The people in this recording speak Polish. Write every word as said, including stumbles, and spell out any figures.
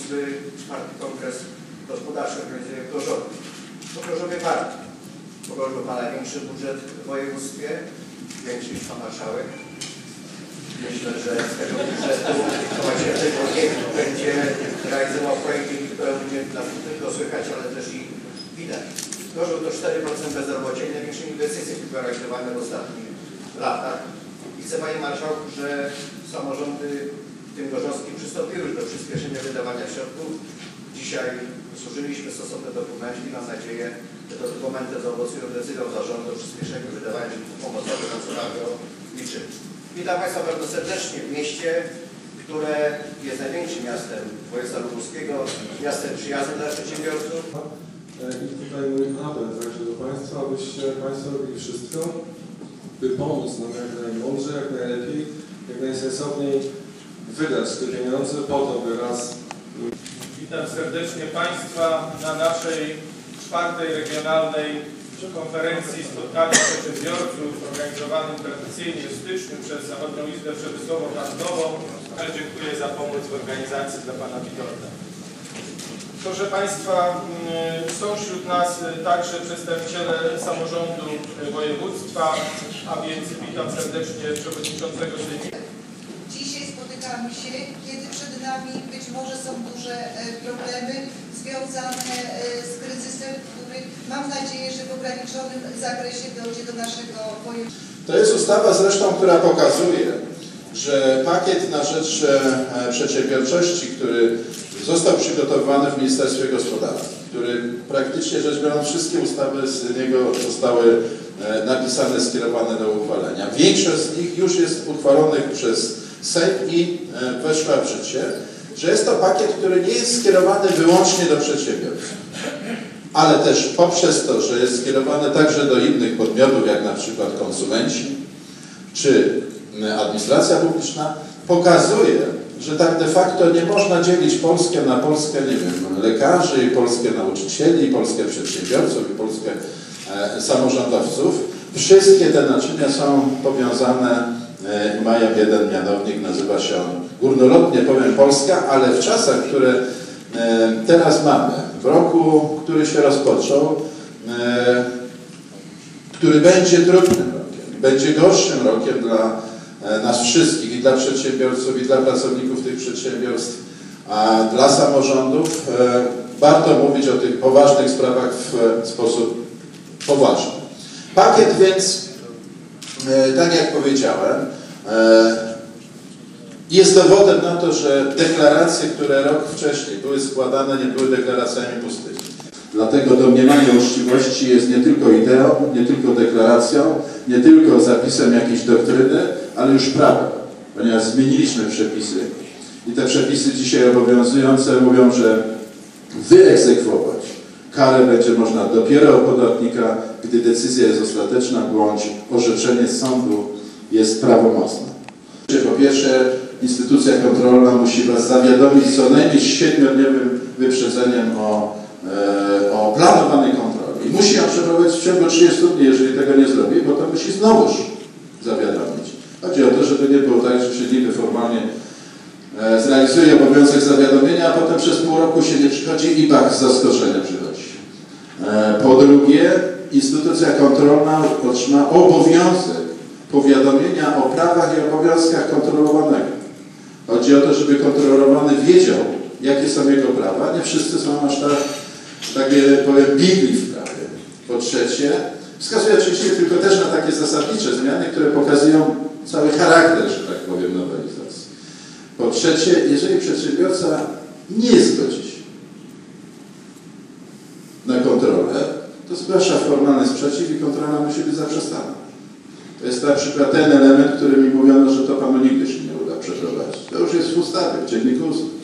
Izby czwarty Kongres Gospodarczy organizuje w Gorzowie. W Gorzowie bardzo. W Gorzowie ma największy budżet w województwie, większy niż pan marszałek. Myślę, że z tego budżetu właśnie tego wieku będzie realizował projekty, które będzie nas tylko słychać, ale też i widać. Gorzów to cztery procent bezrobocia i największe inwestycje tylko realizowane w ostatnich latach. I chcę, panie marszałku, że samorządy w tym gorzowskim przystąpiły już do przyspieszenia wydawania środków. Dzisiaj złożyliśmy stosowne dokumenty i mam nadzieję, że te dokumenty zaowocują decyzją zarządu o przyspieszeniu wydawania środków pomocowych, na co bardzo liczymy. Witam Państwa bardzo serdecznie w mieście, które jest największym miastem województwa lubuskiego, miastem przyjaznym dla przedsiębiorców. I tutaj mój apel także do Państwa, abyście Państwo robili wszystko, by pomóc nam jak najmądrzej, jak najlepiej, jak najsensowniej wydać te pieniądze po to, by raz... Witam serdecznie Państwa na naszej czwartej regionalnej konferencji spotkania przedsiębiorców organizowanym tradycyjnie w styczniu przez Zachodnią Izbę Przemysłowo-Handlową. Dziękuję za pomoc w organizacji dla Pana Witolda. Proszę Państwa, są wśród nas także przedstawiciele samorządu województwa, a więc witam serdecznie przewodniczącego sejmiku. Dzisiaj spotykamy się, kiedy przed nami być może są duże problemy związane z kryzysem, który mam nadzieję, że w ograniczonym zakresie dojdzie do naszego województwa. To jest ustawa zresztą, która pokazuje, że pakiet na rzecz przedsiębiorczości, który został przygotowany w Ministerstwie Gospodarki, który praktycznie rzecz biorąc wszystkie ustawy z niego zostały napisane, skierowane do uchwalenia. Większość z nich już jest uchwalonych przez Sejm i weszła w życie, że jest to pakiet, który nie jest skierowany wyłącznie do przedsiębiorców, ale też poprzez to, że jest skierowany także do innych podmiotów, jak na przykład konsumenci czy administracja publiczna, pokazuje, że tak de facto nie można dzielić Polskę na Polskę, nie wiem, lekarzy, i Polskę nauczycieli, i Polskę przedsiębiorców, i Polskę e, samorządowców. Wszystkie te naczynia są powiązane i e, mają jeden mianownik, nazywa się on górnolotnie powiem Polska, ale w czasach, które e, teraz mamy, w roku, który się rozpoczął, e, który będzie trudnym rokiem, będzie gorszym rokiem dla nas wszystkich, i dla przedsiębiorców, i dla pracowników tych przedsiębiorstw, a dla samorządów, warto mówić o tych poważnych sprawach w sposób poważny. Pakiet więc, tak jak powiedziałem, jest dowodem na to, że deklaracje, które rok wcześniej były składane, nie były deklaracjami pustymi. Dlatego domniemanie uczciwości jest nie tylko ideą, nie tylko deklaracją, nie tylko zapisem jakiejś doktryny, ale już prawem, ponieważ zmieniliśmy przepisy i te przepisy dzisiaj obowiązujące mówią, że wyegzekwować karę będzie można dopiero od podatnika, gdy decyzja jest ostateczna bądź orzeczenie sądu jest prawomocne. Po pierwsze, instytucja kontrolna musi Was zawiadomić co najmniej z siedmiodniowym wyprzedzeniem o, e, o planowanej kontroli. I musi ją przeprowadzić w ciągu trzydziestu dni, jeżeli tego nie zrobi, bo to musi znowuż zawiadomić. Chodzi o to, żeby nie było tak, że się niby formalnie e, zrealizuje obowiązek zawiadomienia, a potem przez pół roku się nie przychodzi i bach z zaskoczenia przychodzi. E, po drugie, instytucja kontrolna otrzyma obowiązek powiadomienia o prawach i obowiązkach kontrolowanego. Chodzi o to, żeby kontrolowany wiedział, jakie są jego prawa. Nie wszyscy są aż tak, takie powiem, bigli w prawie. Po trzecie, wskazuje oczywiście tylko też na takie zasadnicze zmiany, które pokazują cały charakter, że tak powiem, nowelizacji. Po trzecie, jeżeli przedsiębiorca nie zgodzi się na kontrolę, to zgłasza formalny sprzeciw i kontrola musi być zaprzestana. To jest na przykład ten element, który mi mówiono, że to panu nigdy się nie uda przeprowadzić. To już jest w ustawie, w Dzienniku Ustaw.